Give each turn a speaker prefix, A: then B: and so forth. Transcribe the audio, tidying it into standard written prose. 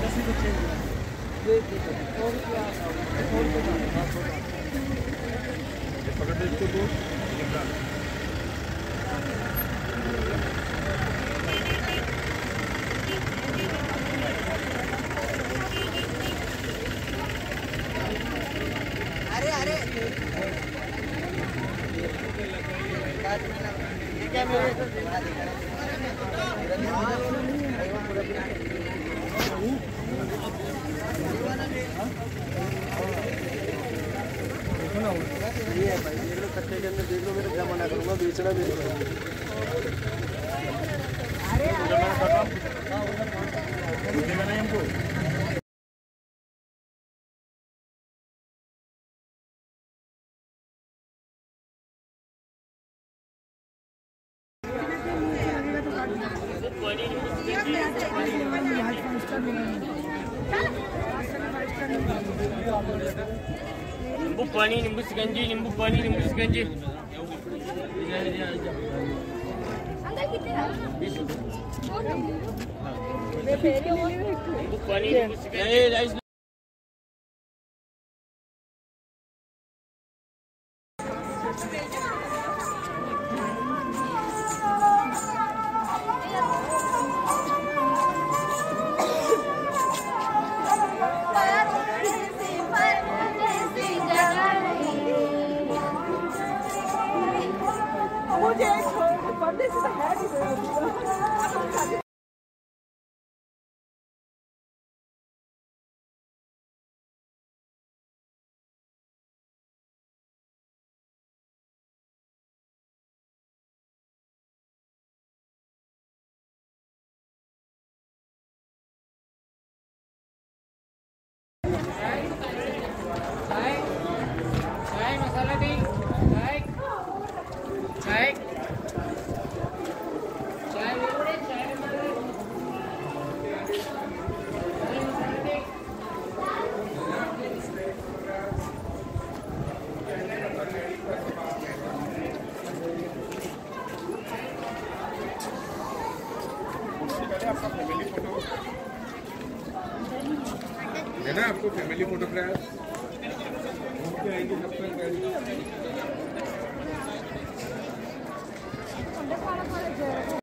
A: पकड़ दे इसको तो
B: अरे अरे ये क्या मेरे ये है भाई, देख लो कट्टे के अंदर देख लो, मेरे क्या मना करूँगा, बेचना मेरे को। अरे हमको
C: नींबू पानी, नींबू शिकंजी, नींबू पानी, नींबू शिकंजी। नींबू पानी, नींबू शिकंजी।
D: मुझे एक पर्दे से तो है नहीं।
C: चाय मसाला टी, चाय चाय चाय
A: आपका फैमिली फोटो है ना, आपको फैमिली फोटोग्राफ आएंगे सब तक।